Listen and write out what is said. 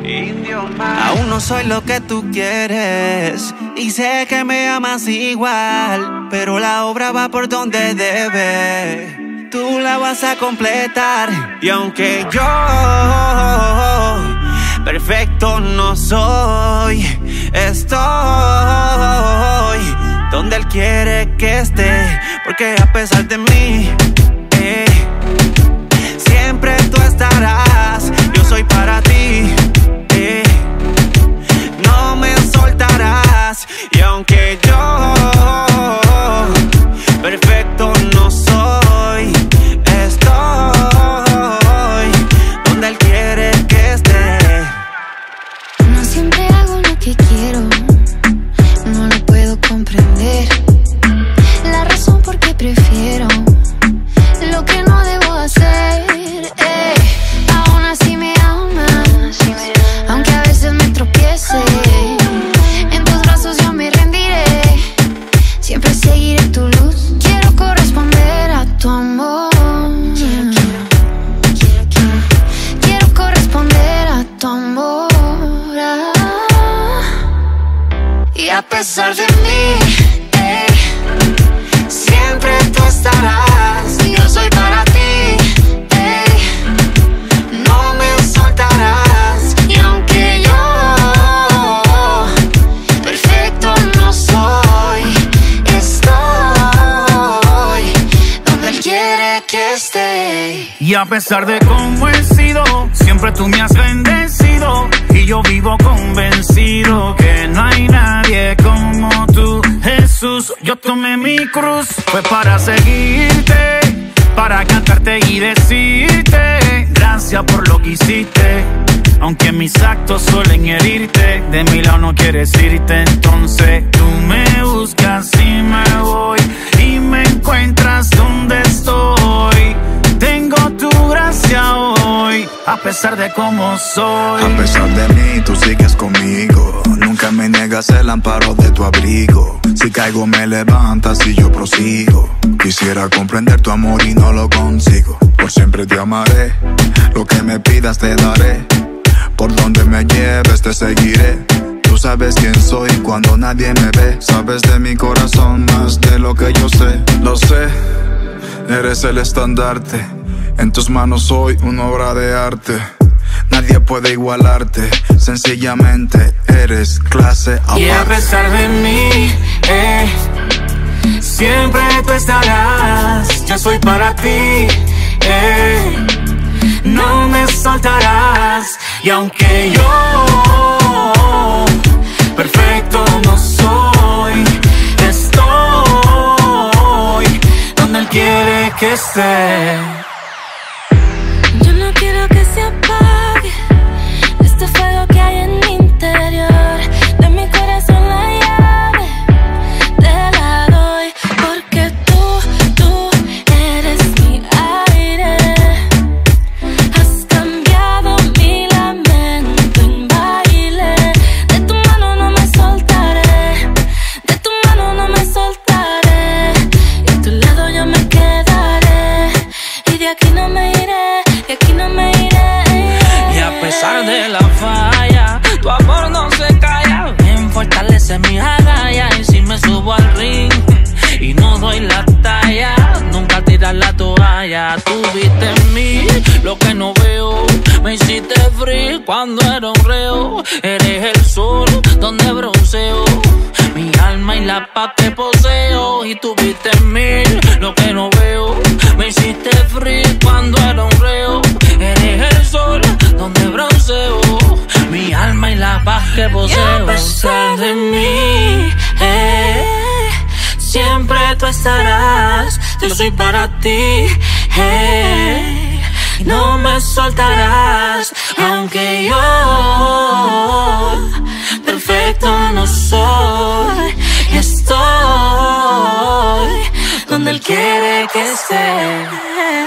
Aún no soy lo que tú quieres y sé que me amas igual, pero la obra va por donde debe. Tú la vas a completar y aunque yo perfecto no soy, estoy donde Él quiere que esté, porque a pesar de mí, siempre tú estarás. Yo soy para ti, no me soltarás. Y aunque yo perfecto no soy, estoy donde Él quiere que esté. No siempre hago lo que quiero, no lo puedo comprender. La razón por qué prefiero lo que no debo hacer. Aún así me amas, aunque a veces me tropiece. En tus brazos yo me rendiré, siempre seguiré tu luz. Quiero corresponder a tu amor. Quiero corresponder a tu amor. Y a pesar de mí, siempre tú estarás. Yo soy para ti, no me soltarás. Y aunque yo perfecto no soy, estoy donde Él quiere que esté. Y a pesar de cómo he sido, siempre tú me has bendecido. Y yo vivo convencido que no hay nadie como tú, Jesús. Yo tomé mi cruz, fue para seguirte, para cantarte y decirte gracias por lo que hiciste. Aunque mis actos suelen herirte, de mi lado no quieres irte. Entonces tú me buscas y me voy, y me encuentras donde estoy. Tengo tu gracia hoy, a pesar de cómo soy. A pesar de mí, tú sigues conmigo. Nunca me niegas el amparo de tu abrigo. Si caigo me levantas y yo prosigo. Quisiera comprender tu amor y no lo consigo. Por siempre te amaré, lo que me pidas te daré. Por donde me lleves te seguiré. Tú sabes quién soy cuando nadie me ve. Sabes de mi corazón más de lo que yo sé. Lo sé, eres el estandarte. En tus manos soy una obra de arte. Nadie puede igualarte. Sencillamente eres clase aparte. Y a pesar de mí, siempre tú estarás. Yo soy para ti, no me soltarás. Y aunque yo perfecto no soy, estoy donde Él quiere que esté. Yo no quiero que se apague este fuego que hay en mi interior. De mi corazón la llave te la doy, porque tú eres mi aire. Has cambiado mi lamento en baile. De tu mano no me soltaré, de tu mano no me soltaré. Y a tu lado yo me quedaré, y de aquí no me iré, de aquí no me iré. Y a pesar de la falla, tu amor no se calla. Ven, fortalece mi agallas. Y si me subo al ring y no doy la talla, nunca tiras la toalla. Tú viste en mí lo que no veo. Me hiciste free cuando era un reo. Eres el sol donde bronceo, mi alma y la paz que poseo. Y tú viste en mí lo que no veo. Me hiciste free cuando era un reo. Eres el sol donde bronceo, mi alma y la paz que poseo. Y a pesar de mí, siempre tú estarás. Yo soy para ti, y no me soltarás. Aunque yo perfecto no soy, estoy donde Él quiere que esté.